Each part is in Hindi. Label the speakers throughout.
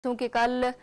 Speaker 1: कि कल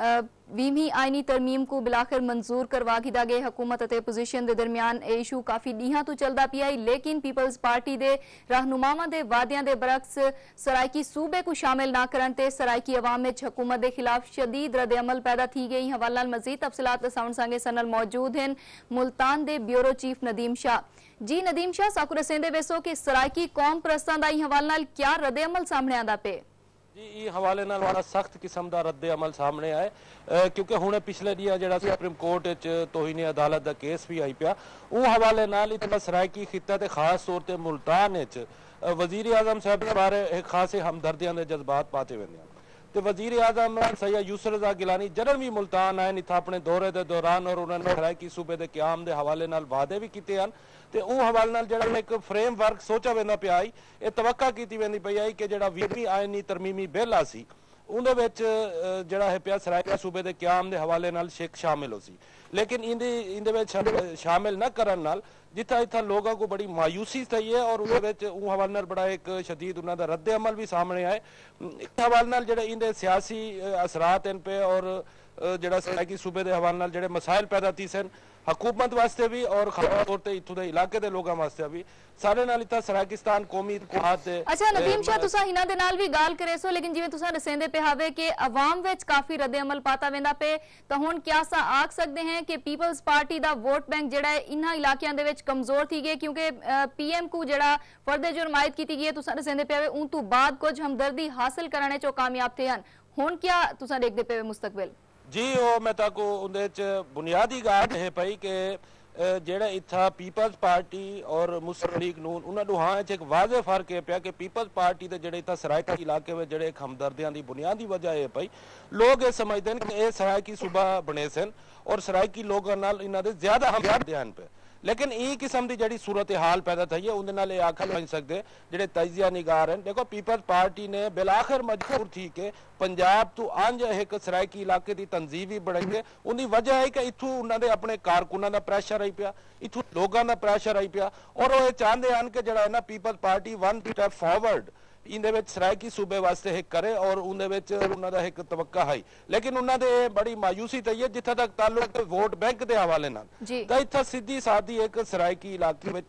Speaker 1: 20वीं आईनी तरमीम को बिलाखिर मंजूर करवा दिता गया। हुकूमत और पोजिशन के दरमियान यह इशू काफ़ी दीहां तो चलता पिया, लेकिन पीपल्स पार्टी के रहनुमावां के वादियां के बरक्स सराइकी सूबे को शामिल ना करन ते सराइकी अवाम में हुकूमत के खिलाफ शदीद रद्द अमल पैदा थी गई। हवाले नाल मजीद तफसीलात साउंड संगे सनल मौजूद हैं मुल्तान के ब्यूरो चीफ नदीम शाह। जी नदीम शाह, साकू रसेंदे वेसो कि सराइकी कौम परस्तां दा हवाले नाल क्या रद्द अमल सामने आंदा पे?
Speaker 2: जी हवाले नाल बड़ा सख्त किस्म का रद्द अमल सामने आए, क्योंकि हुणे पिछले दिया जो सुप्रीम कोर्ट तोहीने अदालत का केस भी आई पिया, वो हवाले नाल इतना सराइकी खिता ते खास तौर पर मुल्तान वजीर आजम साहब के बारे एक खासे हमदर्दियां के जज्बात पाते वेंदे हैं। तो वजीर आजम सैयद यूसुफ रज़ा गिलानी जदों भी मुल्तान आए इतना अपने दौरे के दौरान और उन्होंने सराइकी सूबे के क्याम के हवाले नाल वादे भी किए हैं। तो वो हवाले नाल जिहड़ा एक फ्रेमवर्क सोचा वेंदा पिया आई, ये तवक्का की वेंदी पई आई कि जिहड़ा 20वीं आईनी तरमीमी बिल आ सी उहदे विच जिहड़ा है पिया सराइकी सूबे के क्याम के हवाले नाल शामिल हो सी, लेकिन इहदे विच शामिल न करन नाल जिथा इतना लोगों को बड़ी मायूसी थी है और वो हवाले नाल बड़ा एक शदीद उन्हों का रद्द अमल भी सामने आए। इस हवाले नाल जिहड़े इनके सियासी असरात इन पे और जिहड़ा सराइकी सूबे के हवाले नाल जिहड़े मसाइल पैदा थी सन हुकूमत वास्ते भी और खास तौर पर इत्थों के इलाके के लोगों वास्ते भी सारे नाल इतना सराइकिस्तान कौमी
Speaker 1: अच्छा नदीम शाह तुसा हिना दे नाल भी गाल करे सो, लेकिन जिवें तुसा दसेंदे पे हावे कि अवाम विच काफी रद्द अमल पाता वेंदा पे, तो हुण क्या सा आख सकते हैं कि पीपल्स पार्टी दा वोट बैंक जिहड़ा है इन्हां इलाकियां दे विच कमजोर थी गए, क्योंकि पीएम को जिहड़ा फर्दे जुर्मायत की गई है तुसा दसेंदे पे हावे उन तो बाद कुछ हमदर्दी हासिल करने चो कामयाब थे हन, हुण क्या तुसा देखदे पे मुस्तकबिल?
Speaker 2: जी वो मैं ताको उहदे च बुनियादी गाल है पई कि जेड़ा इत्था पीपल्स पार्टी और मुस्लिम लीग नून उन्हां दोहां च एक वाज़े फर्क है पिया कि पीपल्स पार्टी दे जेड़े इत्था सराइकी इलाके में जेड़े एक हमदर्दियां दी बुनियादी वजह है पई लोग ये समझते हैं कि ये सराइकी सूबा बने सन और सराइकी लोगों नाल इन्हां दे ज्यादा हमदर्द ध्यान पे, लेकिन ई किस्म की जी सूरत हाल पैदा थी है उनके नाल आखा नहीं सकते जो तजिया निगार हैं। देखो पीपल्स पार्टी ने बिलाखिर मजबूर थी कि पंजाब तो अंज एक सराइकी इलाके की तंजीम भी बढ़ाई, उनकी वजह है कि इतों उन्होंने अपने कारकुनां का प्रैशर आई पिया, इतों लोगों का प्रैशर आई पिया और वो चाहते हैं कि जरा ना Peoples Party one step forward इन्हें सराइकी सूबे वास्ते एक करे और उन्होंने एक तवक्का है, लेकिन उन्होंने बड़ी मायूसी थी है जिथे तक ताल्लुक वोट बैंक के हवाले नाल तो इतना सीधी सादी एक सराइकी इलाके में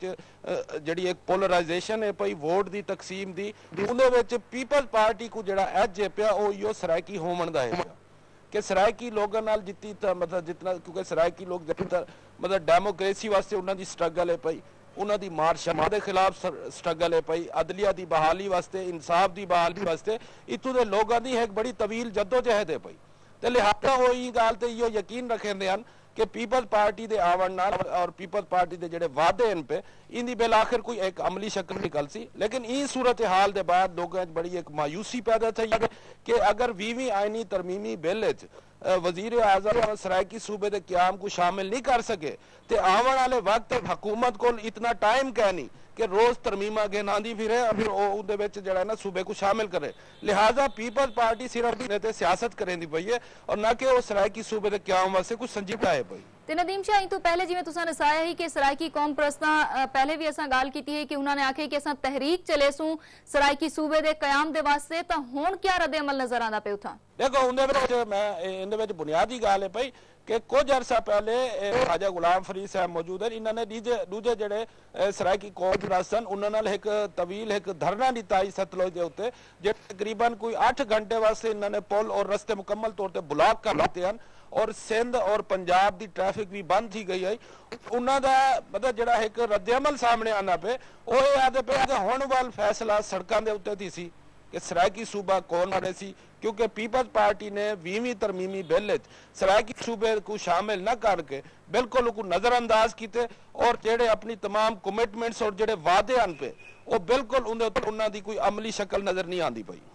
Speaker 2: जी एक पोलराइजेशन है पई वोट की तकसीम की उन्हें पीपल्स पार्टी को जरा एज है पिया वो सराइकी होमन का है कि सराइकी लोगों नाल जितनी मतलब जितना क्योंकि सराइकी लोग मतलब डेमोक्रेसी वास्ते उन्होंने स्ट्रगल है पई, उन्होंने मार्शल के खिलाफ स्ट्रगल है पई, अदलिया की बहाली वास्ते इंसाफ की बहाली वास्ते इतों के लोगों की एक बड़ी तवील जद्दोजहद है पई, तो लिहाजा वो गाल तो यो यकीन रखेंदे हैं कि पीपल्स पार्टी के आवन नाल और पीपल्स पार्टी के जोड़े वादे इन पे इनकी बिलाखिर कोई एक अमली शक्ल निकल सी, लेकिन ई सूरत हाल के बाद लोगों बड़ी एक मायूसी पैदा थी कि अगर 20वीं आईनी तरमीमी बिल वजीर आजम सराइकी सूबे के क्याम को शामिल नहीं कर सके तो आने वाले वक्त हुकूमत को इतना टाइम क्या नहीं कि रोज तरमीमा गिनाती फिरे और फिर वो जरा ना सूबे को शामिल करे, लिहाजा पीपल्स पार्टी सिर्फ सियासत करेंदी पई है और ना कि वो सराइकी सूबे के क्याम वास्ते कुछ संजीदा है पई।
Speaker 1: ते नदीम शाह तो पहले जिवें तुसां दसाया ही कि सराइकी कौम परस्तां पहले भी असां गाल कीती है कि उन्होंने आखे कि असां तहरीक चले सूं सराइकी सूबे दे कयाम दे वास्ते, तां हुण क्या रद्द अमल नजर आंदा पे उथां?
Speaker 2: देखो उहदे मैं इहदे विच बुनियादी गाल है पई कि कुछ अरसा पहले ख्वाजा गुलाम फरीद साहब मौजूद है, इन्होंने दूजे जड़े सराइकी कौम सन उन्होंने एक तवील एक धरना दिता सतलुज के उत्ते जो तकरीबन कोई 8 घंटे वास्ते इन्होंने पुल और रस्ते मुकम्मल तौर पर ब्लॉक कर दिते हैं और सिंध और पंजाब की ट्रैफिक भी बंद थी गई है। उन्होंने मतलब जरा एक रद्द अमल सामने आना पे वो आदे पे हुण वाल फैसला सड़कों के उत्ते थी सी कि सराइकी सूबा कौन बने सी, क्योंकि पीपल्स पार्टी ने 20वीं तरमीमी बिल सराइकी सूबे को शामिल न करके बिल्कुल नजरअंदाज किए और जेडे अपनी तमाम कमिटमेंट्स और जेडे वादे आन पे वो बिल्कुल उन्होंने कोई अमली शक्ल नजर नहीं आती पई।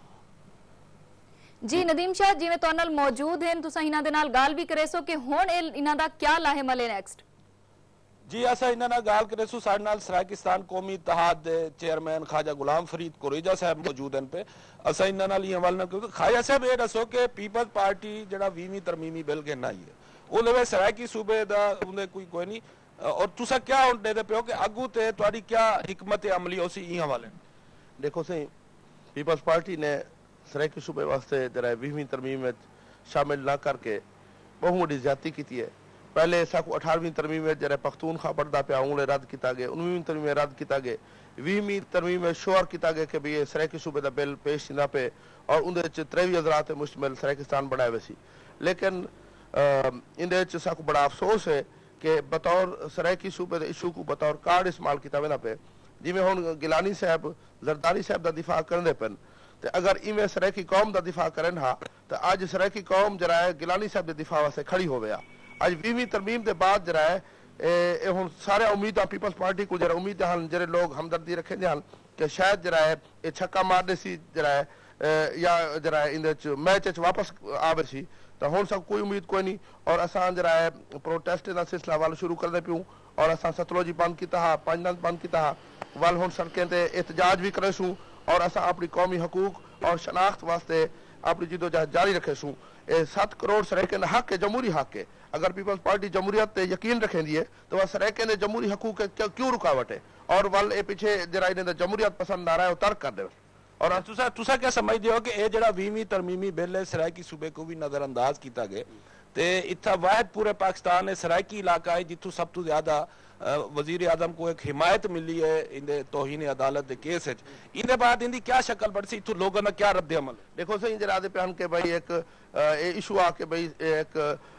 Speaker 1: जी नदीम शाह जिवें तुहाडे नाल मौजूद हैं तुसां इन्हां दे नाल गाल भी करे सो कि हुण इन्हां दा क्या लाहेमल है नेक्स्ट?
Speaker 2: जी असा इन्हां नाल गाल करे सो साडे नाल सराइकिस्तान कौमी इत्तेहाद दे चेयरमैन ख्वाजा गुलाम फरीद कुरेजा साहब मौजूद हैं पे असा इन्हां नाल ई हवाले क्योंकि ख्वाजा साहब ये दसो कि पीपल्स पार्टी जड़ा 20वीं तरमीमी बिल के आई है उहदे विच सराइकी सूबे दा उहदे कोई नहीं और तुसा क्या हुण दे पियो कि अगू ते तुहाडी क्या हिकमत अमली होसी ई हवाले?
Speaker 3: देखो सही पीपल्स पार्टी ने सराइकी सूबे वास्ते जरा 20वीं तरमीम शामिल ना करके बहुत बड़ी ज्यादती की है। पहले साकू 18वीं तरमीम में जरा पख्तूनख्वा पढ़दा पे उन्हें रद्द किया गया, 19वीं तरमीम में रद्द किया गया, 20वीं तरमीम में शोर किया गया कि भाई सराइकी सूबे का बिल पेश थींदा पे और उनदे 23 हज़रात मुश्तमिल सराइकिस्तान बनाए वैसी। लेकिन इंदे साकू बड़ा अफसोस है कि बतौर सराइकी सूबे के इशू को बतौर कार्ड इस्तेमाल किया वेंदा पे, जिमें हुण गिलानी साहब जरदारी साहब का दिफा करते पेन, तो अगर इवें सराइकी कौम का दिफा करन हा तो अज सराइकी कौम जरा है गिलानी साहब के दिफा वास्ते खड़ी हो गया। अज 20वीं तरमीम के बाद जरा है हुण सारे उम्मीद पीपल्स पार्टी को जरा उम्मीद हैं जो लोग हमदर्दी रखेंदे हैं कि शायद जरा है ये छक्का मारने सी जरा है या जरा है इन मैच वापस आवे सी, तो हुण सब कोई उम्मीद कोई नहीं। और असां जरा है प्रोटेस्ट का सिलसिला वाल शुरू करते पियूँ और असां सतलुज बंद किया हा, पंजनंद बंद किया हा, वाल हुण सड़कें ते एहतजाज भी करेसूँ और असां अपनी कौमी हकूक और शनाख्त वास्ते अपनी जिदोजहद जारी रखेसूँ। 7 करोड़ सराइकन हक है, जमहूरी हक है। अगर पीपल्स पार्टी जमहूरियत पे यकीन रखेंदी है तो वह सराइकन दे जमहूरी हकूक क्यों रुकावट है और वाल ए पीछे जरा इन्हें जमहूरियत पसंद आ रहा है तर्क कर दे।
Speaker 2: और तुसा क्या समझते हो कि ये जरा 20वीं तरमीमी बिल है सराइकी सूबे को भी नजरअंदाज किया गया ते इतना वाहिद पूरे पाकिस्तान है सराइकी इलाका है जितों सब तो ज्यादा वजीर आजम को एक हिमायत मिली है इंदे तौहीन अदालत के केस है, इंदे बाद इंदी क्या शक्ल बढ़सी, इतों लोगों का क्या रद्द अमल?
Speaker 3: देखो सही जरा दे प्यान के भाई एक इशू आके भाई एक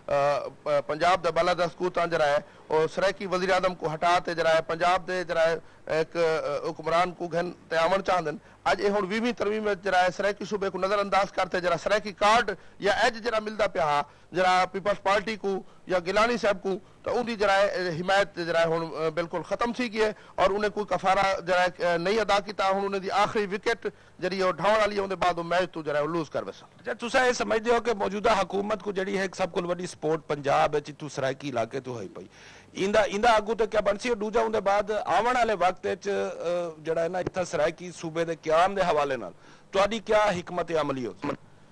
Speaker 3: पंजाब दा बालादस्त स्कूता जरा है और सराइकी वजीर आजम को हटाते जरा है पंजाब दे जरा है एक हुक्मरान को घन तयामन चाहदन। आज ये हुण 20वीं तरमीम में जरा है सराइकी सूबे को नजरअंदाज करते जरा सराइकी कार्ड या एज जरा मिलता पे हा जरा पीपल्स पार्टी को या गिलानी साहब को, तो उनकी जरा हिमायत जरा हुण बिल्कुल खत्म सी गई है और उन्हें कोई कफारा जरा नहीं अदा किया। हुण उन्हें आखिरी विकेट जरी ढाउण वाली उनके बाद मैच तो जरा लूज कर वैसा।
Speaker 2: अच्छा तुसा ये समझते हो कि मौजूदा हुकूमत को जड़ी है सब कुल वड्डी सपोर्ट पंजाब है चित्तू सराइकी इलाके तो है पई इंदा अगू तो क्या बनसी और दूजा उनके बाद आवन वाले वक्त जड़ा है ना इतना सराइकी सूबे के क्याम के हवाले नाल तुहाडी क्या हिकमत अमली हो?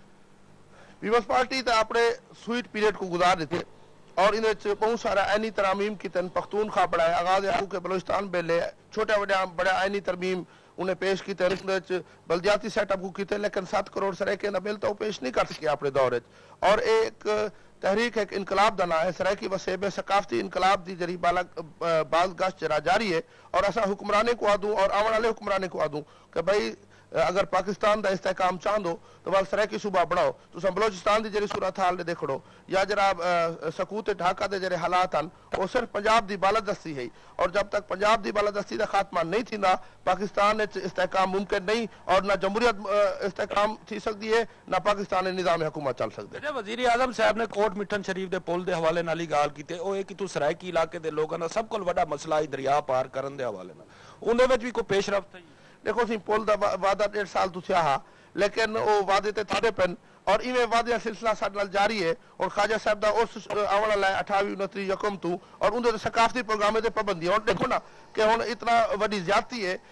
Speaker 3: पीपल्स पार्टी तो अपने स्वीट पीरियड को गुजार देते और इन बहुत सारा आईनी तरमीम की तन पख्तूनख्वा बढ़ाए आगाज हकूक बलोचिस्तान बेले छोटे बड़े आईनी तरमीम उन्हें पेश किए बल्दियाती सेटअप को किए, लेकिन 7 करोड़ सराइके बिल तो पेश नहीं कर सके अपने दौर और एक तहरीक एक इनकलाब का ना है सराइकी वसेब सकाफती इनकलाब की जरी बाल गश्त जरा जारी है और असा हुक्मराने को आदूँ और आने वाले हुक्मराने को आदूँ कि भाई अगर पाकिस्तान का इस्तेकाम चाहदो तो वाल सराइकी सूबा बढ़ाओ। तो बलोचिस्तान की जी सूरत हाल ने देखो या जरा सकूत ढाका के जरे हालात हैं वो सिर्फ पंजाब की बालादस्ती है और जब तक पंजाब की बालादस्ती का खात्मा नहीं थींदा पाकिस्तान इस्तेकाम मुमकिन नहीं और ना जमहूरियत इस्तेकाम थी सकती है ना पाकिस्तान निज़ाम हुकूमत चल सकते।
Speaker 2: वजीर आजम साहब ने कोट मिठन शरीफ के पुल के हवाले नाल गाल की कि सराइकी इलाके के लोगों का सब को बड़ा मसला है दरिया पार करने के हवाले उन्हें भी कोई पेशरफ्त है?
Speaker 3: देखो सी पुल का वादा 1.5 साल तो थे हा लेकिन वो वादे ते थारे पेन और इवें वादे सिलसिला साडे नाल जारी है और ख्वाजा साहब का उस आने वाला 28 29 यकम तू और उनके सकाफती प्रोग्राम से पाबंदी और देखो ना कि हुण इतना वड्डी ज्यादती है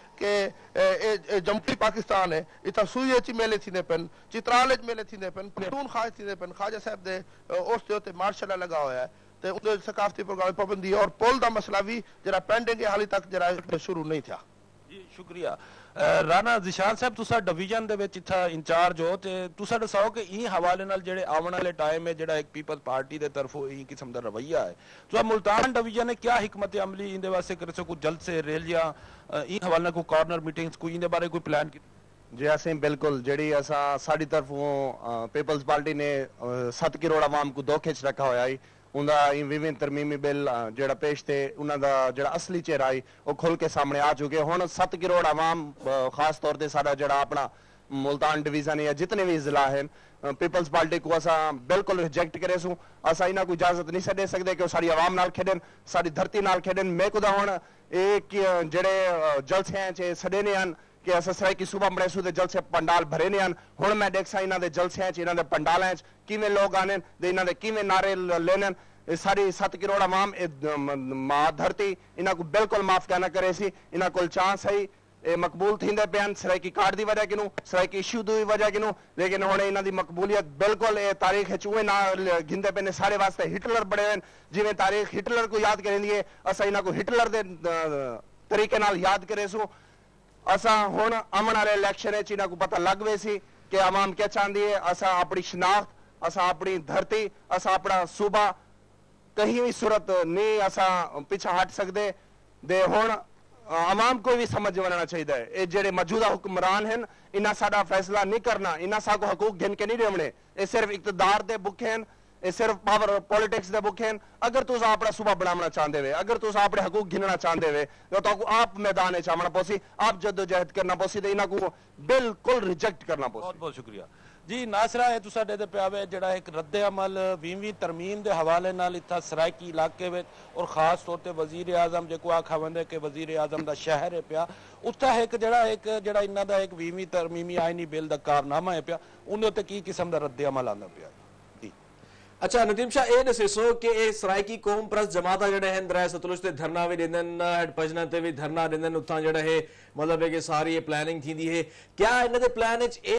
Speaker 3: कि जमहूरी पाकिस्तान है इतना सूए च मेले थींदे पेन चित्राल च मेले थींदे पेन पख्तूनख्वा थींदे पेन ख्वाजा साहब दे उस ते उत्ते मार्शल लगा हुआ है तो उनके सकाफती प्रोग्राम पाबंदी और पुल का मसला भी जरा पेंडिंग हाली तक जरा शुरू नहीं था।
Speaker 2: जी शुक्रिया। राणा जिशान साहब तुसा डिवीजन दे विच इत्था इंचार्ज हो ते तुसा दसाओ कि ई हवाले नाल जेड़े आवन वाले टाइम में जेड़ा एक पीपल्स पार्टी दे तरफों ई किस्म दा रवैया है तो मुल्तान डिवीजन ने क्या हिकमत अमली इंदे वास्ते करे सो कुछ जल्द से रेल या ई हवाले को कॉर्नर मीटिंग्स कोई इंदे बारे कोई प्लान की?
Speaker 4: जी असें बिल्कुल जी असा साड़ी तरफों पीपल्स पार्टी ने 7 करोड़ आवाम को धोखे च रखा होया है उनका 20वीं तरमीमी बिल जो पेश थे उन्होंने जो असली चेहरा है वो खुल के सामने आ चुके हुण 7 करोड़ आवाम खास तौर पर सारा जो अपना मुल्तान डिवीजन या जितने भी जिला हैं पीपल्स पार्टी को असा बिल्कुल रिजेक्ट करे सूँ असा इन्हों को इजाजत नहीं दे सकते कि सारी आवाम नाल खेडन सारी धरती नाल खेडन। मैं खुदा हुण एक जेड़े जलसे च सडेने हैं कि अस सराइकी सूबा बने सू जलसे पंडाल भरे ने हुण मैं देखसा इन्हों के जलसे इन्होंने पंडालों किवें लोग आने इन्होंने किवें नारे लेने सारी 7 करोड़ आवाम मां धरती इन्हों को बिल्कुल माफ कहना करे सी इन्हों को चांस है मकबूल थींदे पे सराइकी कार्ड की वजह किनू सराइकी इशू की वजह किनू लेकिन हुण इन्हां दी मकबूलियत बिल्कुल तारीख चूहे ना गिनते पे ने सारे वास्ते हिटलर बड़े हैं जिवें तारीख हिटलर को याद करेंदी है असा इन्हां को हिटलर दे तरीके नाल याद करे सू असा हुण आने वाले इलैक्शन इन्हां को पता लग वे सी कि आवाम क्या चाहती है असा अपनी शनाख्त असा अपनी धरती असा अपना सूबा कहीं भी सूरत नहीं असा पिछा हट सकते दे हुण आवाम को भी समझ वना चाहिए है ये जेडे मौजूदा हुक्मरान हैं इन्ना साडा फैसला नहीं करना इन्ना साको हकूक गिन के नहीं देवने ये सिर्फ इक़्तिदार दे भुखे हैं ये सिर्फ पावर पॉलिटिक्स दे भुखे हैं अगर तुस अपना सूबा बनाना चाहते वे अगर तुस अपने हकूक गिनना चाहते वे तो आप मैदान च आना पोसी आप जद्दोजहद करना पोसी तो इन्हां को बिल्कुल रिजेक्ट करना पोसी
Speaker 2: बहुत बहुत शुक्रिया जी नासरा है तो साडे ते पिया वे जेड़ा एक रद्दे अमल 20वीं तरमीम के हवाले नाल इत्था सराइकी इलाके में और खास तौर पर वजीर आजम जो आखा वंदे कि वजीर आजम का शहर है पिया उत्था एक जड़ा इन्हां दा एक 20वीं तरमीमी आईनी बिल का कारनामा है पिया उन्हें उत्ते की किस्म का रद्दे अमल आंदा पिया जी
Speaker 5: अच्छा नदीम शाह ये दसो कि ये सराइकी कौम परस्त जमात जड़े हैं दरिया सतलुज ते धरना भी देंदन हडपजना ते भी धरना देंदन उत्थां जड़ा है मतलब है कि सारी ये प्लानिंग थी है क्या इन्हां दे प्लान विच